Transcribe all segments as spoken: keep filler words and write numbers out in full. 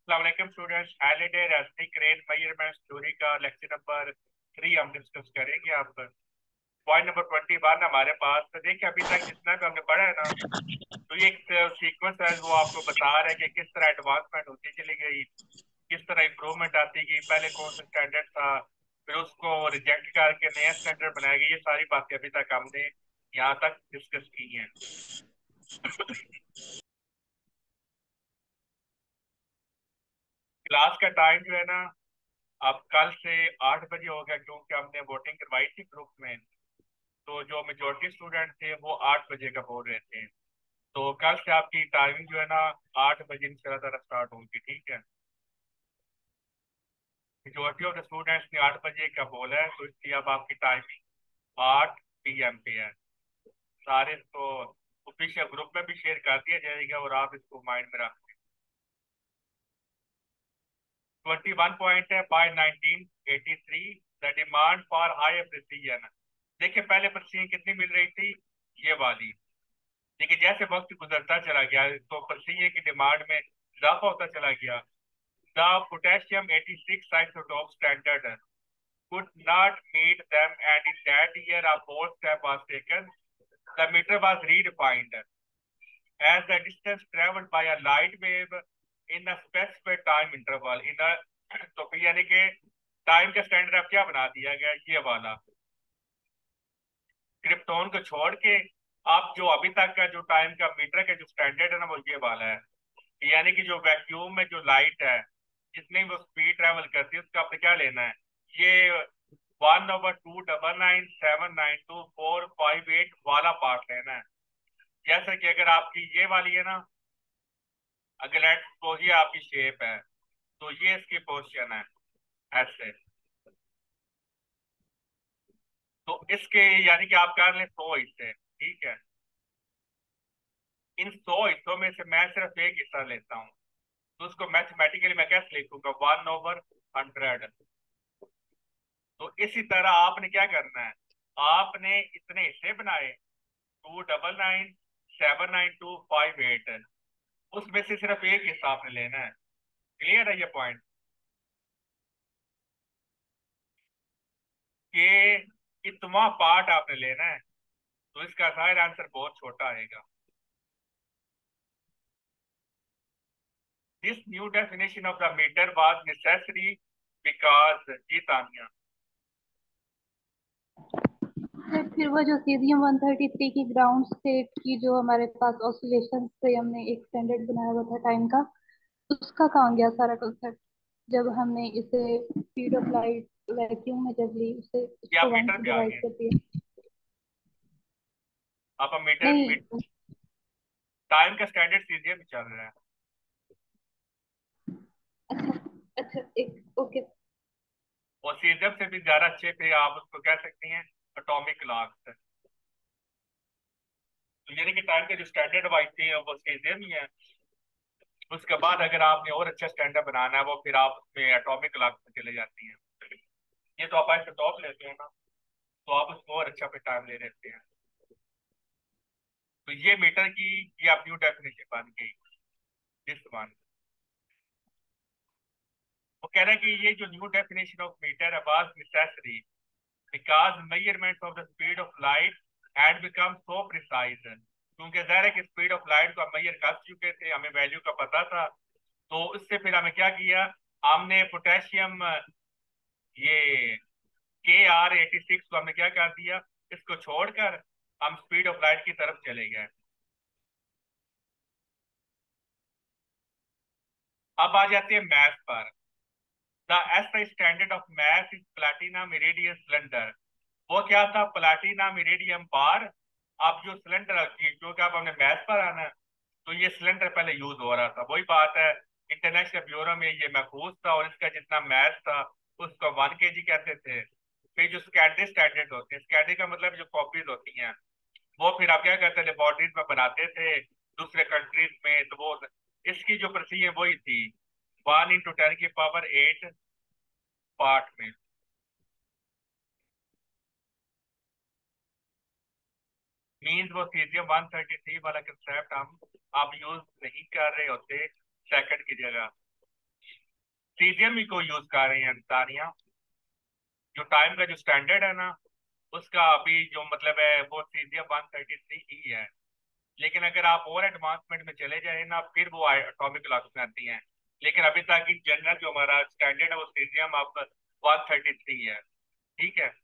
अस्सलाम students, Halliday Resnick Krane measurement theory का lecture number three हम डिस्कस करेंगे। आप पॉइंट नंबर ट्वेंटी वन हमारे पास। तो देखिए, अभी तक जितना भी हमने पढ़ा है ना, तो ये एक सीक्वेंस है, वो आपको बता रहा है कि किस तरह एडवांसमेंट होती चली गई, किस तरह इंप्रूवमेंट आती गई। पहले कौन सा स्टैंडर्ड था, फिर उसको रिजेक्ट करके नया स्टैंडर्ड बनाया गया। ये सारी बातें अभी तक हमने यहाँ तक डिस्कस की हैं। क्लास का टाइम जो है ना, अब कल से आठ बजे हो गया, क्योंकि हमने वोटिंग करवाई थी ग्रुप में। तो जो मेजोरिटी स्टूडेंट थे वो आठ बजे का बोल रहे थे। तो कल से आपकी टाइमिंग जो है ना, आठ बजे इंशाल्लाह स्टार्ट होगी, ठीक है। मेजोरिटी ऑफ द स्टूडेंट्स ने आठ बजे का बोला है, तो इसलिए अब आपकी टाइमिंग आठ पी एम पे है। सारे इसको ऑफिशियल ग्रुप में भी शेयर कर दिया जाएगा, और आप इसको माइंड में रखें। ट्वेंटी वन पॉइंट है, by nineteen eighty three the demand for high precision. देखिए, पहले प्रिसीजन कितनी मिल रही थी, ये वाली। लेकिन जैसे वक्त गुजरता चला गया, तो प्रिसीजन की डिमांड में इजाफा होता चला गया। The potassium eighty six isotope standard could not meet them, and in that year a bold step was taken. The meter was redefined as the distance traveled by a light wave in a specified time interval. In a तो फिर यानी कि time का standard अब क्या बना दिया गया, ये वाला। क्रिप्टोन को छोड़ के आप जो अभी तक का जो टाइम का मीटर का जो स्टैंडर्ड है ना, वो ये वाला है। यानी कि जो वैक्यूम में जो लाइट है, जितनी वो स्पीड ट्रेवल करती है, उसका आपने क्या लेना है, ये one over two double nine seven nine two four five eight वाला पार्ट लेना है। जैसे कि अगर आपकी ये वाली है ना, अगर लेट सपोज ये आपकी शेप है, तो ये इसकी पोजीशन है ऐसे। तो इसके यानी कि आप कर लें सौ हिस्से, ठीक है। इन सौ हिस्सों में से मैं सिर्फ एक हिस्सा लेता हूँ, तो उसको मैथमेटिकली मैं कैसे लिखूंगा, वन ओवर हंड्रेड। तो इसी तरह आपने क्या करना है, आपने इतने हिस्से बनाए, two double nine seven nine two five eight, उसमें से सिर्फ एक हिस्सा आपने लेना है। क्लियर है ये पॉइंट, कि इतना पार्ट आपने लेना है। तो इसका शायद आंसर बहुत छोटा आएगा। This new definition of the metre was necessary because जी तानिया। सर फिर वो जो सीजियम वन थर्टी थ्री की ग्राउंड स्टेट की जो हमारे पास ऑसिलेशन से हमने एक स्टैंडर्ड बनाया हुआ था टाइम का, उसका कहाँ गया सारा कंसेप्ट? जब हमने इसे स्पीड ऑफ लाइट वैक्यूम में जब ली, उसे ये आप उसको वन मीटर से पे आ डिवाइड गए, कर दिया। आप मीटर नहीं। टाइम का स्टैंडर्ड सीरियल भी चल रहा है। अच्छा। अच्छा, एक ओके। और सीरियल से भी ज्यादा अच्छे पे आप उसको कह सकते हैं एटॉमिक क्लॉक। तो यानी कि टाइम के जो स्टैंडर्ड वाइज थे वो सीरियल ही है। उसके बाद अगर आपने और अच्छा स्टैंडर्ड बनाना है, वो फिर आप उसमें एटॉमिक क्लॉक में चले जाती हैं। ये तो आप ऐसे टॉप लेते हैं ना, तो आप उसको और अच्छा पे टाइम ले लेते हैं। तो ये मीटर की ये आप न्यू डेफिनेशन बन गई, दिस वन। वो कह रहा है कि ये जो न्यू डेफिनेशन ऑफ मीटर है was necessary because measurement of the speed of light had become so precise. क्योंकि ज़ाहिर है कि स्पीड ऑफ लाइट को हम मेजर कर चुके थे, हमें वैल्यू का पता था। तो उससे फिर हमें क्या किया, हमने पोटेशियम ये के आर एटी सिक्स को हमने क्या कर दिया, इसको छोड़कर हम स्पीड ऑफ लाइट की तरफ चले गए। अब आ जाते हैं मैथ पर। The S I standard of mass is platinum iridium cylinder. वो क्या था, प्लैटिनम इरेडियम बार। अब जो सिलेंडर, क्योंकि अब हमने मैथ पर आना है, तो ये सिलेंडर पहले यूज हो रहा था, वही बात है। इंटरनेशनल ब्यूरो में ये महफूज था, और इसका जितना मैथ था उसको वन के जी कहते थे। फिर जो स्कैडरी स्टैंडर्ड होते हैं, स्कैडरी का मतलब जो कॉपीज होती हैं, वो फिर आप क्या करते थे, लेबोरेटरीज में बनाते थे दूसरे कंट्रीज में। तो वो इसकी जो प्रोसीजर वही थी, वन इंटू टेन की पावर एट पार्ट में। मीन्स वो सीजियम वन थर्टी थ्री वाला कंसेप्ट हम अब यूज नहीं कर रहे होते सेकंड की जगह। सीजियम ही को यूज कर रहे हैं तानिया। जो टाइम का जो स्टैंडर्ड है ना, उसका अभी जो मतलब है वो सीजियम वन थर्टी थ्री ही है। लेकिन अगर आप और एडवांसमेंट में चले जाए ना, फिर वो एटॉमिक क्लॉक्स में आती हैं। लेकिन अभी तक इन जनरल जो हमारा स्टैंडर्ड है वो सीजियम आप वन थर्टी थ्री है। ठीक है।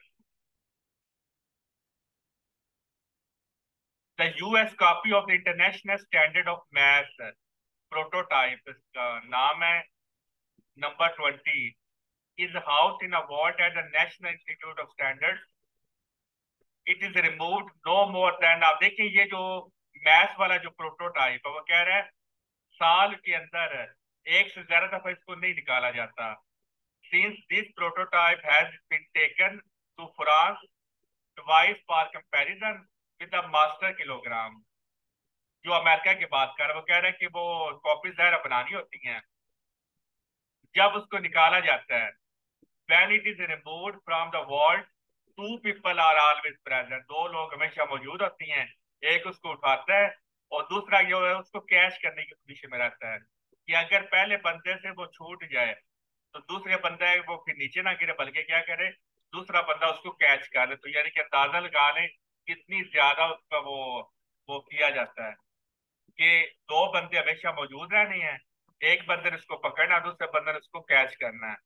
The US copy of the international standard of mass prototype, इसका नाम है number twenty, is house in a vault at the national institute of standard. It is removed no more than, आप देखिए ये जो मैथ वाला जो प्रोटोटाइप है वो कह रहा है साल के अंदर एक से ज्यादा दफा इसको नहीं निकाला जाता। Since this prototype has been taken to France twice for comparison with the master kilogram. जो अमेरिका की बात कर रहा है वो कह रहा है कि वो कॉपी जहरा बनानी होती हैं, जब उसको निकाला जाता है when it is removed from the vault, two people are always present, दो लोग हमेशा मौजूद होती हैं। एक उसको उठाता है और दूसरा जो है उसको कैश करने की पोजीशन में रहता है कि अगर पहले बंदे से वो छूट जाए तो दूसरे बंदा वो फिर नीचे ना गिरे, बल्कि क्या करे, दूसरा बंदा उसको कैच कर ले। तो यानी कि अंदाजा लगा ले कितनी ज्यादा उसका वो वो किया जाता है कि दो बंदे हमेशा मौजूद रहने हैं, एक बंदे ने उसको पकड़ना, दूसरे बंदे ने उसको कैच करना है।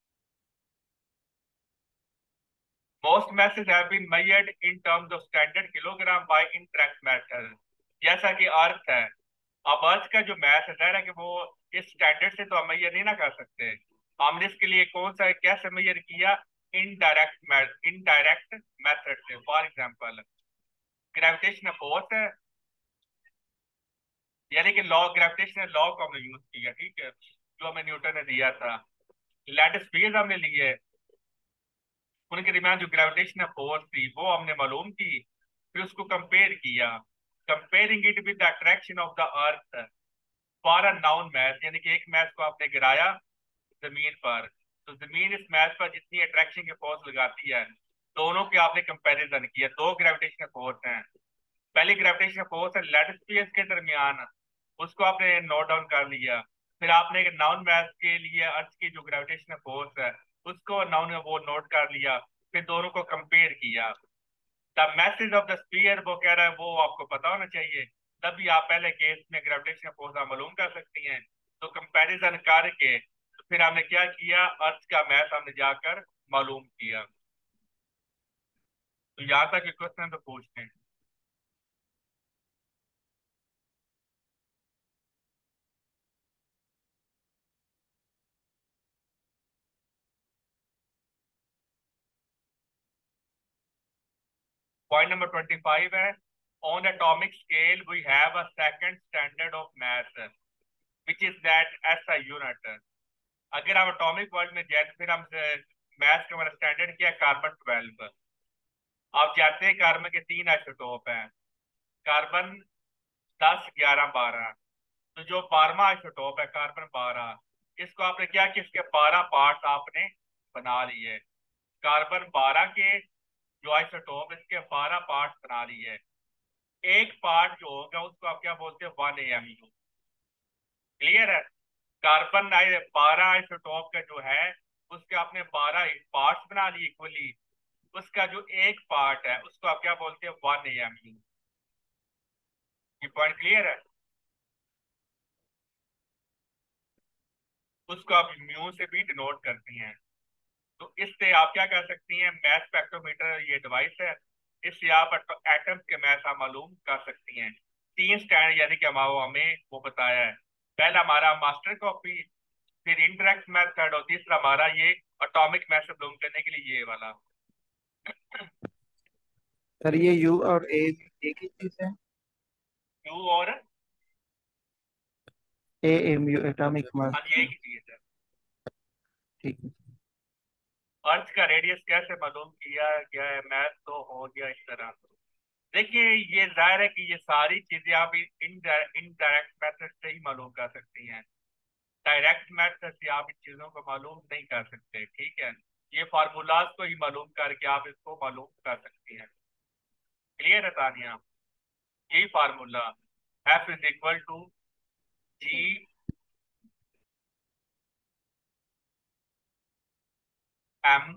Most masses have been measured in terms of standard kilogram by indirect method, जैसा कि अर्थ है। अब अर्थ का जो मैथ है ज़ाहिर है कि वो इस स्टैंडर्ड से तो हम मेजर नहीं ना कर सकते। हमने इसके लिए कौन सा कैसे मेजर किया, इनडायरेक्ट मैथ इनडायरेक्ट मेथड से। फॉर एग्जांपल ग्रेविटेशनल फोर्स है, यानी कि लॉ, ग्रेविटेशनल लॉ को हमने यूज किया, ठीक है, जो हमें न्यूटन ने दिया था। लैटिस स्पीड हमने लिए, उनके दरमियान जो ग्रेविटेशनल फोर्स थी वो हमने मालूम की, फिर उसको कंपेयर किया, comparing it with the attraction of the earth for a known mass, यानी कि एक मैथ को आपने गिराया जमीन पर, तो जमीन इस मैथ पर जितनी अट्रैक्शन के फोर्स लगाती है, दोनों के आपने कंपैरिजन किया। दो ग्रेविटेशनल फोर्स हैं, पहली ग्रेविटेशनल फोर्स है लेड स्पेस के दरमियान, उसको आपने नोट डाउन कर लिया। फिर आपने एक नाउन मैथ के लिए अर्थ की जो ग्रेविटेशनल फोर्स है उसको नाउन वो नोट कर लिया, फिर दोनों को कंपेयर किया। The mass of the sphere वो कह रहा है वो आपको पता होना चाहिए, तभी आप पहले केस में ग्रेविटेशनल फोर्स आप मालूम कर सकती हैं। तो कंपैरिजन करके तो फिर हमने क्या किया, अर्थ का मैथ हमने जाकर मालूम किया। तो यहाँ तक क्वेश्चन तो पूछते हैं। पॉइंट नंबर ट्वेंटी फाइव है, on atomic scale we have a second standard of mass which is that S I unit. अगर हम एटॉमिक वर्ल्ड में जाए तो फिर हम मैथ का हमारा स्टैंडर्ड क्या है, कार्बन ट्वेल्व। आप जानते हैं कार्बन के तीन आइसोटोप हैं, कार्बन दस ग्यारह बारह। तो जो बारहवां आइसोटोप है कार्बन बारह, इसको आपने क्या कि इसके बारह पार्ट आपने बना लिए। कार्बन बारह के जो आइसोटोप इसके बारह पार्ट बना लिए। एक पार्ट जो होगा उसको आप क्या बोलते हैं, वन एम यू। क्लियर है। कार्बन बारह आइसोटोप का जो है उसके आपने बारह पार्ट्स बना लिए इक्वली, उसका जो एक पार्ट है उसको आप क्या बोलते हैं, वन एम यू। ये पॉइंट क्लियर है। उसको आप म्यू से भी डिनोट करती हैं। तो इससे आप क्या कर सकती हैं, मैथ स्पेक्ट्रोमीटर ये डिवाइस है, इससे आप एटम्स के मैथ आप मालूम कर सकती हैं। तीन स्टैंड यानी कि हम हमें वो बताया है, पहला हमारा मास्टर कॉपी, फिर इंटरेक्ट मेथड, और तीसरा हमारा ये एटॉमिक मैथ मालूम करने के लिए ये वाला। सर ये यू और ए एक ही चीज है? क्यू और A M U atomic mass. हाँ ये एक ही चीज है। ठीक है। अर्थ का रेडियस कैसे मालूम किया गया है, मैथ तो हो गया इस तरह। देखिए ये जाहिर है कि ये सारी चीजें आप इनडायरेक्ट मेथड से ही मालूम कर सकती हैं, डायरेक्ट मेथड से आप इन चीजों को मालूम नहीं कर सकते। ठीक है, ये फार्मूलाज को ही मालूम करके आप इसको मालूम कर सकती हैं। क्लियर है तानिया। यही formula F is equal to G M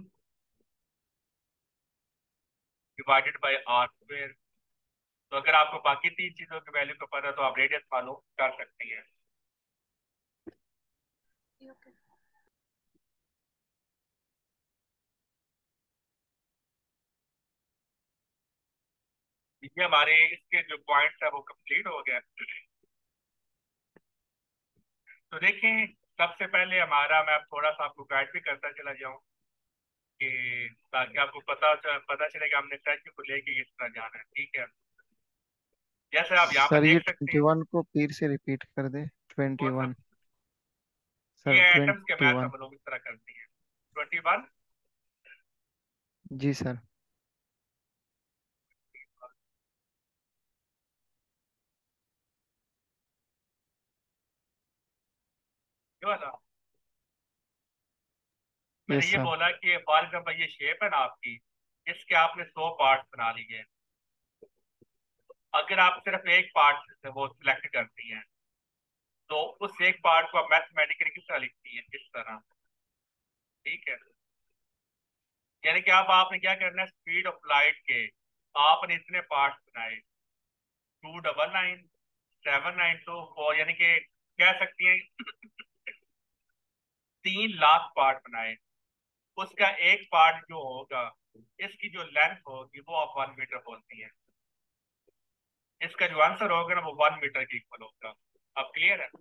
divided by R square. तो अगर आपको बाकी तीन चीजों की वैल्यू का पता है तो आप रेडियस फॉलो कर सकती हैं। ओके। ये हमारे इसके जो पॉइंट्स है वो कंप्लीट हो गए। तो देखें, सबसे पहले हमारा, मैं अब थोड़ा सा आपको गाइड भी करता चला जाऊं कि ताकि आपको पता पता चले कि हमने सेशन को लेके किस तरह जाना है। ठीक है, जैसे आप यहाँ पे सर ये देख सकते ट्वेंटी हैं। वन को फिर से रिपीट कर दे। ट्वेंटी कौन सा? वन सर, ये एटम्स के ट्वेंटी मैथ वन हम लोग इस तरह करते हैं। Twenty one. जी सर। ये वाला मैंने यस ये सर। बोला कि फॉर एग्जाम्पल ये शेप है ना आपकी, इसके आपने सौ पार्ट बना लिए। अगर आप सिर्फ एक पार्ट वो सिलेक्ट करती हैं तो उस एक पार्ट को आप मैथमेटिकली किस तरह लिखती हैं, इस तरह। ठीक है, यानी कि अब आपने क्या करना है, स्पीड ऑफ लाइट के आपने इतने पार्ट बनाए, two double nine, seven nine two four, यानी कि कह सकती हैं तीन लाख पार्ट बनाए। उसका एक पार्ट जो होगा, इसकी जो लेंथ होगी वो आप वन मीटर बोलती है। इसका जो आंसर होगा ना वो वन मीटर के इक्वल होगा। अब क्लियर है?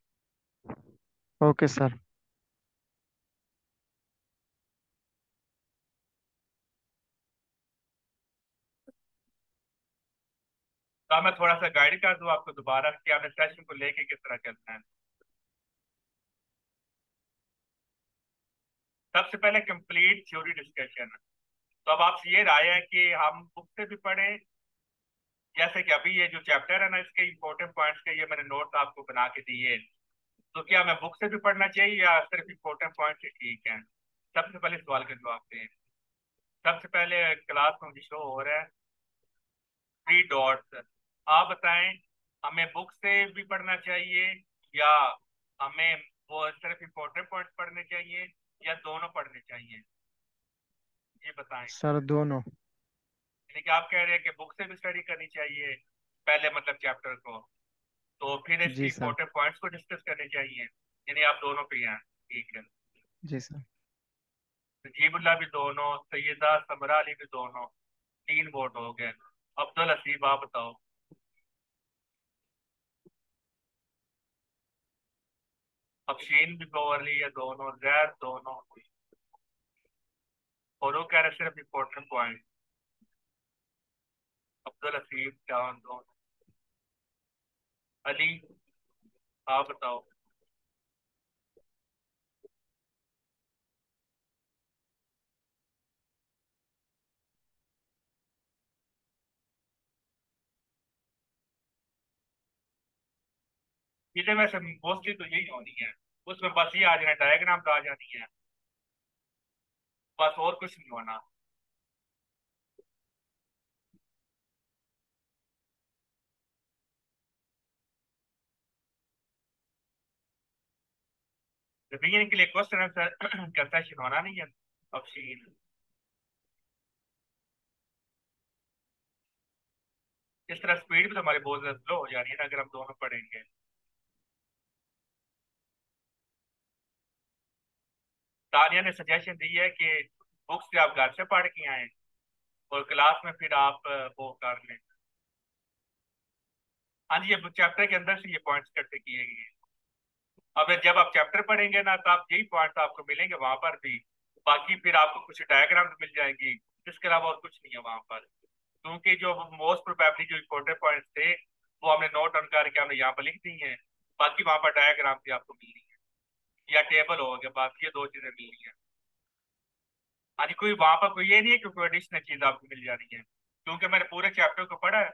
Okay sir. तो अब मैं थोड़ा सा गाइड कर दूं आपको दोबारा कि आपने सेशन को लेके किस तरह चलना है। सबसे पहले कंप्लीट थ्योरी डिस्कशन। तो अब आपसे ये राय है कि हम बुक से भी पढ़ें, जैसे कि अभी ये जो चैप्टर है ना इसके इंपॉर्टेंट पॉइंट्स के ये मैंने नोट आपको बना के दिए। तो क्या मैं बुक से भी पढ़ना चाहिए या सिर्फ इंपॉर्टेंट पॉइंट्स ही ठीक है? सबसे पहले सवाल का जवाब दें। सबसे पहले क्लास में मुझे शो हो रहा है थ्री डॉट्स। आप बताएं, हमें बुक से भी पढ़ना चाहिए या हमें वो सिर्फ इंपॉर्टेंट पॉइंट्स पढ़ने चाहिए या दोनों पढ़ने चाहिए? ये बताएं। सर दोनों। यानी कि आप कह रहे हैं कि बुक से भी स्टडी करनी चाहिए पहले, मतलब चैप्टर को, तो फिर इसके जी सर। इंपॉर्टेंट पॉइंट्स को डिस्कस करने चाहिए। यानी आप दोनों पे हैं। ठीक है, जी सर। नजीबुल्ला भी दोनों, सैयदा समरा अली भी दोनों, तीन वोट हो गए। अब्दुल हसीब आप बताओ। अफशीन भी बोल रही है दोनों, जैद दोनों, और वो कह रहे सिर्फ इम्पोर्टेंट पॉइंट। अब्दुल हसीब जान दोनों। अली आप बताओ। चीजें वैसे मोस्टली तो यही होनी है, उसमें बस ये आ जाना, डायग्राम आ जानी है, बस और कुछ नहीं होना। रिवीजन के लिए क्वेश्चन आंसर का सेशन होना नहीं है। अफशीन, इस तरह स्पीड भी तो हमारी बहुत ज्यादा स्लो हो जानी है ना अगर हम दोनों पढ़ेंगे। तानिया ने सजेशन दी है कि बुक्स से आप घर से पढ़ के आए और क्लास में फिर आप अ, वो कर लें। हाँ जी, ये चैप्टर के अंदर से ये पॉइंट्स इकट्ठे किए गए हैं। अब जब आप चैप्टर पढ़ेंगे ना तो आप यही पॉइंट्स आपको मिलेंगे वहां पर भी। बाकी फिर आपको कुछ डायग्राम मिल जाएंगी, इसके अलावा और कुछ नहीं है वहां पर। क्योंकि जो मोस्ट प्रोबेबली जो इम्पोर्टेंट पॉइंट्स थे वो हमने नोट डाउन करके हमने यहाँ पर लिख दी हैं। बाकी वहां पर डायग्राम भी आपको मिल रही है या टेबल हो गया, बाकी ये दो चीजें मिल रही हैं। हाँ जी, कोई वहां पर कोई ये नहीं है कि कोई एडिशनल चीज आपको मिल जानी है, क्योंकि मैंने पूरे चैप्टर को पढ़ा है।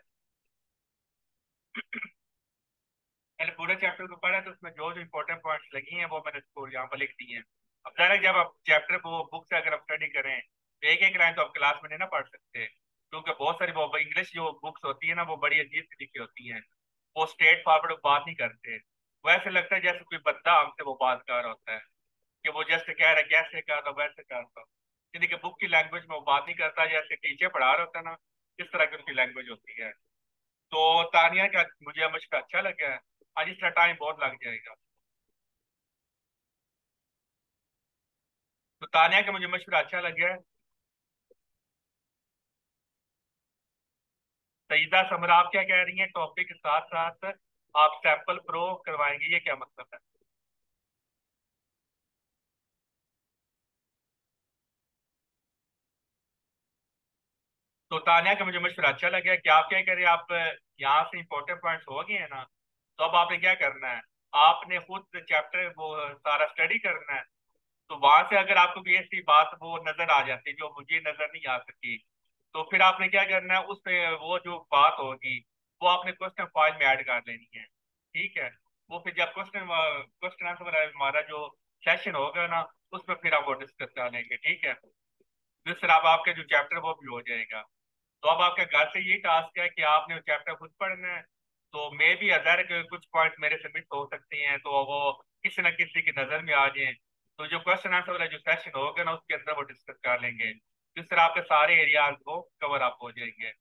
मैंने पूरे चैप्टर को पढ़ा है तो उसमें जो जो इंपॉर्टेंट पॉइंट्स लगी हैं वो मैंने इसको यहाँ पर लिख दी हैं। अब डायरेक्ट जब आप चैप्टर को बुक से अगर आप स्टडी करें तो एक एक लाइन तो आप क्लास में नहीं ना पढ़ सकते, क्योंकि बहुत सारी वो इंग्लिश जो बुक्स होती है ना वो बड़ी अजीब सी लिखी होती हैं। वो स्ट्रेट फॉरवर्ड बात नहीं करते, वो ऐसे लगता है जैसे कोई बंदा हमसे वो बात कर रहा होता है कि वो जस्ट कह रहा है कैसे कर दो वैसे कर दो। यानी कि बुक की लैंग्वेज में वो बात नहीं करता, जैसे टीचर पढ़ा रहा होता है ना, किस तरह की उनकी लैंग्वेज होती है। तो तानिया का मुझे मशक अच्छा लगा है। आज इसका टाइम बहुत लग जाएगा। तो तानिया का मुझे मशवरा अच्छा लगा है। सईदा समरा आप क्या कह रही हैं, टॉपिक के साथ साथ आप सैंपल प्रो करवाएंगे, ये क्या मतलब है? तो तानिया का मुझे मशवरा अच्छा लगा कि आप क्या करें, आप यहाँ से इंपॉर्टेंट पॉइंट्स हो गए हैं ना, तो अब आपने क्या करना है, आपने खुद चैप्टर वो सारा स्टडी करना है। तो वहां से अगर आपको कोई ऐसी बात वो नजर आ जाती है जो मुझे नजर नहीं आ सकी, तो फिर आपने क्या करना है, उस पे वो जो बात होगी वो आपने क्वेश्चन फाइल में ऐड कर लेनी है। ठीक है। वो फिर जब क्वेश्चन क्वेश्चन आंसर वाला हमारा जो सेशन होगा ना, उसमें फिर आप वो डिस्कस कर लेंगे। ठीक है। फिर फिर अब आपका जो चैप्टर वो भी हो जाएगा। तो अब आपके घर से यही टास्क है कि आपने वो चैप्टर खुद पढ़ना है। तो मे भी अदर के कुछ पॉइंट मेरे से मिस हो सकती हैं, तो वो किसी न किसी की नजर में आ जाए। तो जो क्वेश्चन आंसर वाला जो सेशन होगा ना, उसके अंदर वो डिस्कस कर लेंगे। जिस तरह आपके सारे एरियाज वो कवर अप हो जाएंगे।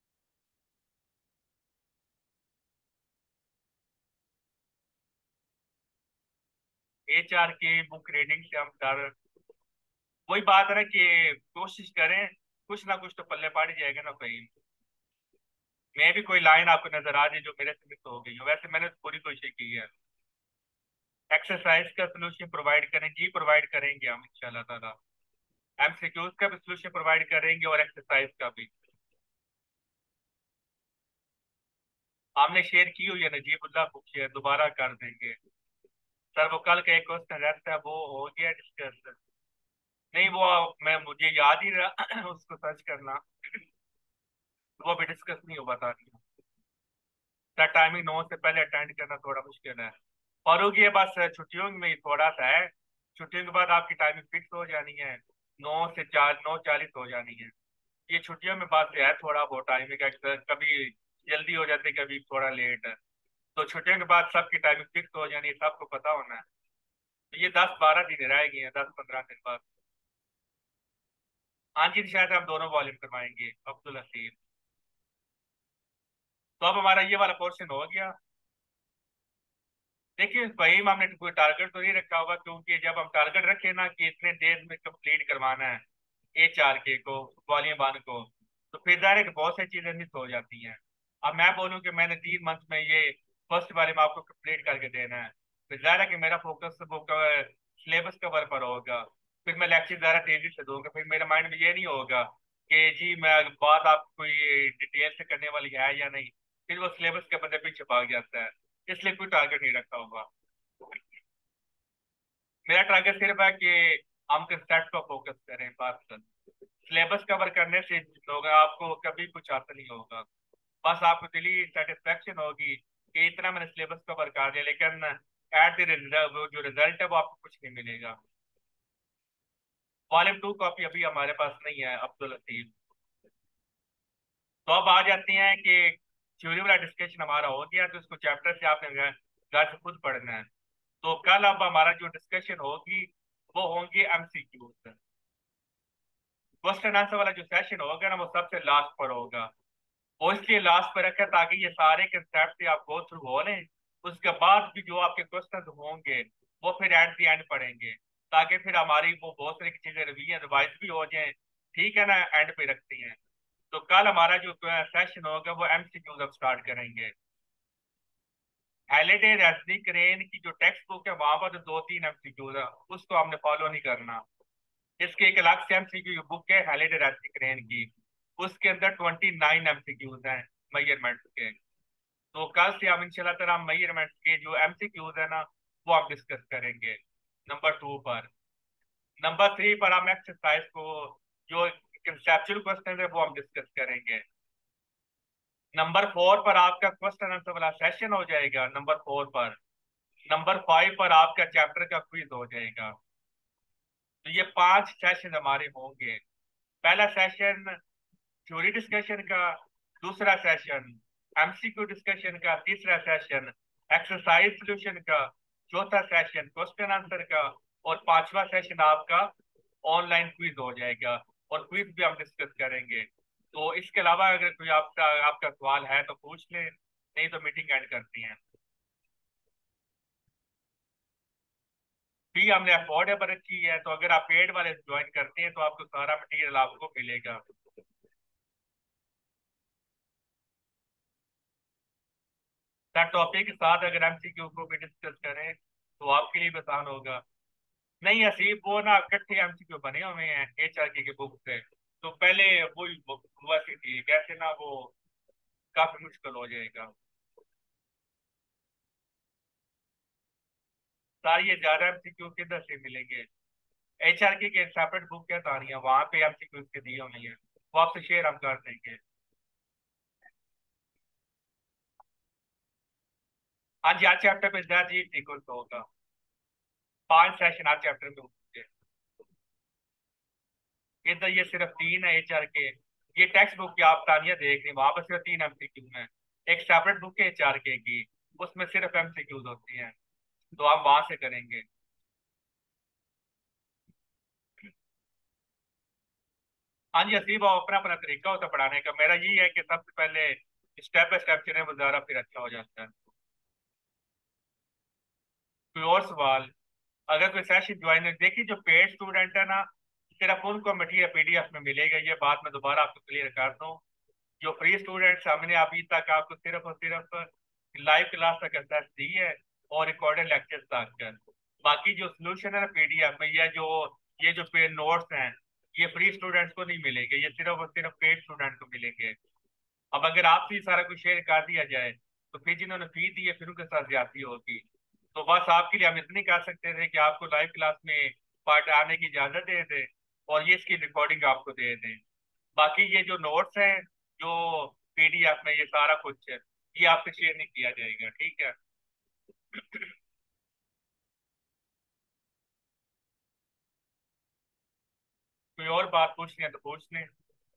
एच आर के बुक रीडिंग से हम डर, वही बात है ना कि कोशिश करें, कुछ ना कुछ तो पल्ले पड़ ही जाएगा ना कहीं। मैं भी कोई लाइन आपको नजर आ जाए जो मेरे से मिस हो गई हो, वैसे मैंने पूरी कोशिश की है। एक्सरसाइज का सोल्यूशन प्रोवाइड करें जी, प्रोवाइड करेंगे हम इंशाल्लाह ताला। एमसीक्यूज का भी सोल्यूशन प्रोवाइड करेंगे और एक्सरसाइज का भी। हमने शेयर की हुई है नजीबुल्लाह बुक शेयर दोबारा कर देंगे। सर वो कल का एक क्वेश्चन रहता है वो हो गया डिस्कस। नहीं वो मैं मुझे याद ही रहा उसको सर्च करना, वो अभी डिस्कस नहीं हो बता रही। सर टाइमिंग नौ से पहले अटेंड करना थोड़ा मुश्किल है। फारूक ये बस छुट्टियों में ही थोड़ा सा है। छुट्टियों के बाद आपकी टाइमिंग फिक्स हो जानी है। नौ से चार नौ चालीस हो जानी है। ये छुट्टियों में बात है थोड़ा बहुत टाइमिंग का, कभी जल्दी हो जाती है कभी थोड़ा लेट है। तो छुट्टियों के बाद सबकी टाइमिंग फिक्स हो जानी है, सबको पता होना है। तो ये दस बारह दिन रह गए हैं, दस पंद्रह दिन बाद। हाँ जी शायद हम दोनों वॉल्यूम करवाएंगे अब्दुल हसीब। तो अब हमारा ये वाला पोर्शन हो गया। देखिए भाई हमने कोई टारगेट तो नहीं रखा होगा, क्योंकि जब हम टारगेट रखे ना कि इतने डेज में कंप्लीट करवाना है एच आर के को, वॉल्यूम वन को, तो फिर डायरेक्ट बहुत सारी चीजें मिस हो जाती हैं। अब मैं बोलूँ कि मैंने तीन मंथ में ये फर्स्ट वाले में आपको कंप्लीट करके देना है, फिर जाहिर है कि मेरा फोकस वो सिलेबस कवर पर होगा। फिर मैं लेक्चर ज़्यादा तेजी से दूंगा, फिर मेरे माइंड में ये नहीं होगा कि जी मैं बात आप कोई डिटेल से करने वाली है या नहीं। फिर वो सिलेबस के बंदे पीछे भाग जाता है। इसलिए कोई टारगेट नहीं रखा होगा। मेरा टारगेट सिर्फ है कि हम कंसेप्ट पर फोकस करें बस। सिलेबस कवर करने से लोग आपको कभी कुछ हासिल नहीं होगा। बस आपको दिली सेटिस्फेक्शन होगी कि इतना मैंने सिलेबस कवर कर दिया, लेकिन एट द रिजल्ट वो जो रिजल्ट है वो आपको कुछ नहीं मिलेगा। वॉल्यूम टू कॉपी अभी हमारे पास नहीं है अब्दुल लतीफ। तो अब आ जाते हैं कि थ्योरी वाला डिस्कशन हमारा हो गया, तो इसको चैप्टर से आपने घर घर से खुद पढ़ना है। तो कल अब हमारा जो डिस्कशन होगी वो होंगे एमसीक्यू। क्वेश्चन आंसर वाला जो सेशन होगा ना वो सबसे लास्ट पर होगा। और इसलिए लास्ट पर रखा ताकि ये सारे कंसेप्ट आप गो थ्रू हो लें। उसके बाद भी जो आपके क्वेश्चन होंगे वो फिर एट द एंड पढ़ेंगे, ताकि फिर हमारी वो बहुत सारी चीजें रिवीजन रिवाइज भी हो जाए। ठीक है ना, एंड पे रखती हैं। तो कल हमारा जो सेशन होगा वो एमसीक्यूज अब स्टार्ट करेंगे। हेलिडे रैस्नी क्रेन की जो टेक्स्ट बुक है वहां पर तो दो तीन एमसीक्यूज है, उसको हमने फॉलो नहीं करना। इसके एक अलग से एमसीक्यू बुक है हेलिडे रैस्नी क्रेन की, उसके अंदर ट्वेंटी नाइन एमसीक्यूज हैं मेजरमेंट्स के। तो कल से हम इंशाल्लाह ताला मेजरमेंट्स के जो एमसीक्यूज है ना वो हम डिस्कस करेंगे नंबर टू पर। नंबर थ्री पर हम एक्सरसाइज को जो कंसेप्चुअल क्वेश्चन है वो हम डिस्कस करेंगे। नंबर फोर पर आपका क्वेश्चन आंसर वाला सेशन हो जाएगा नंबर फोर पर। नंबर फाइव पर आपका चैप्टर का क्विज हो जाएगा। तो ये पांच सेशन हमारे होंगे। पहला सेशन थ्योरी डिस्कशन का, दूसरा सेशन एमसीक्यू डिस्कशन का, तीसरा सेशन एक्सरसाइज सॉल्यूशन का, चौथा सेशन क्वेश्चन आंसर का, और पांचवा सेशन आपका ऑनलाइन क्विज हो जाएगा, और क्विज भी हम डिस्कस करेंगे। तो इसके अलावा अगर कोई आपका आपका सवाल है तो पूछ ले, नहीं तो मीटिंग एंड करती हैं। फी हमने अफोर्डेबल रखी है, तो अगर आप पेड वाले ज्वाइन करते हैं तो आपको सारा मटेरियल आपको मिलेगा। सर टॉपिक के साथ अगर एमसीक्यू को भी डिस्कस करें तो आपके लिए भी आसान होगा। नहीं हसीब, वो ना इकट्ठे एमसीक्यू बने हुए हैं एचआरके के बुक से, तो पहले वो वैसे थी कैसे ना, वो काफी मुश्किल हो जाएगा। सारी ये ज्यादा एमसीक्यू किधर से मिलेंगे? एचआरके के सेपरेट बुक क्या तारी है, वहां पे एमसीक्यू के दिए हुए हैं, वो आपसे शेयर हम कर देंगे। हाँ जी, आज चैप्टर पे दैट जी इक्वल तो होगा, पांच सेशन आज चैप्टर में होंगे। इधर ये सिर्फ तीन है एचआर के, ये टेक्स्ट बुक की आप तानिया देख रही हैं, वहां पर सिर्फ तीन एमसीक्यू हैं। एक सेपरेट बुक है एचआर के की, उसमें सिर्फ एमसीक्यूज होती हैं, तो आप वहां से करेंगे। हाँ जी हसीब, आप अपना अपना तरीका होता है पढ़ाने का, मेरा यही है कि सबसे पहले स्टेप बाय स्टेप चले, वो ज्यादा फिर अच्छा हो जाता है। कोई और सवाल? अगर कोई सेशन ज्वाइन, देखिए जो पेड स्टूडेंट है ना, सिर्फ उनको मटेरियल पीडीएफ में मिलेगा, ये बात मैं दोबारा आपको क्लियर कर दूं। जो फ्री स्टूडेंट्स हमने अभी तक आपको सिर्फ और सिर्फ लाइव क्लास तक एक्सेस दी है, और रिकॉर्डेड लेक्चर्स तक। बाकी जो सोल्यूशन है ना पीडीएफ में, या जो ये जो पे नोट्स हैं, ये फ्री स्टूडेंट्स को नहीं मिलेंगे, ये सिर्फ और सिर्फ पेड स्टूडेंट को मिलेंगे। अब अगर आपसे ही सारा कुछ शेयर कर दिया जाए, तो फिर जिन्होंने फी दी है फिर उनके साथ ज्यादती होगी। तो बस आपके लिए हम इतनी कर सकते थे कि आपको लाइव क्लास में पार्ट आने की इजाजत दे दें, और ये इसकी रिकॉर्डिंग आपको दे दें। बाकी ये जो नोट्स हैं, जो पीडीएफ में ये सारा कुछ है, ये आपसे शेयर नहीं किया जाएगा, ठीक है? कोई और बात पूछनी है तो पूछ लें।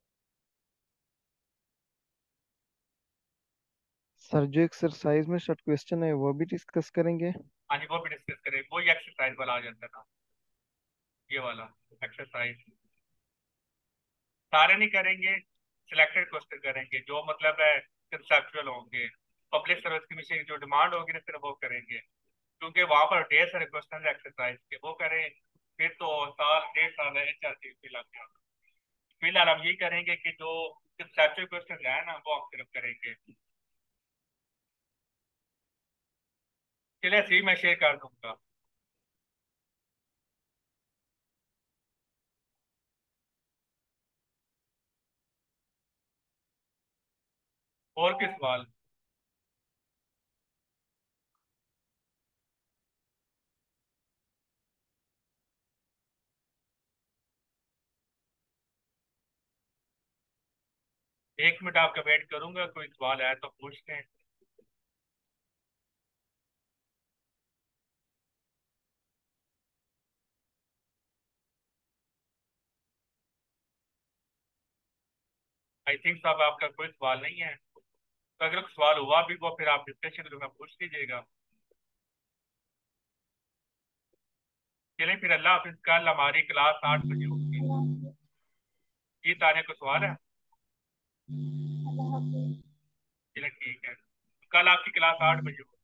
सर जो एक्सरसाइज में शॉर्ट क्वेश्चन है वो भी डिस्कस करेंगे। हाँ जी, वो भी डिस्कस करें, वही एक्सरसाइज वाला आ जाता था, ये वाला एक्सरसाइज। सारे नहीं करेंगे, सिलेक्टेड क्वेश्चन करेंगे जो मतलब है कंसेप्चुअल होंगे। पब्लिक सर्विस कमीशन की जो डिमांड होगी ना सिर्फ वो करेंगे, क्योंकि वहां पर ढेर सारे क्वेश्चन एक्सरसाइज के वो करें, फिर तो साल डेढ़ साल है चार चीज लग गया। फिलहाल हम यही करेंगे कि जो कंसेप्चुअल क्वेश्चन है ना वो हम सिर्फ करेंगे। चलिए सी मैं शेयर कर दूंगा। और किस सवाल? एक मिनट आपका वेट करूंगा, कोई सवाल है तो पूछते हैं। आई थिंक साहब आपका कोई सवाल नहीं है, तो अगर कोई सवाल हुआ भी वो फिर आप डिस्कशन रूम में पूछ लीजिएगा। चलिए फिर अल्लाह हाफिज, कल हमारी क्लास आठ बजे होगी। जी ताने को सवाल है? अल्लाह हाफिज। चलिए ठीक है, कल आपकी क्लास आठ बजे होगी।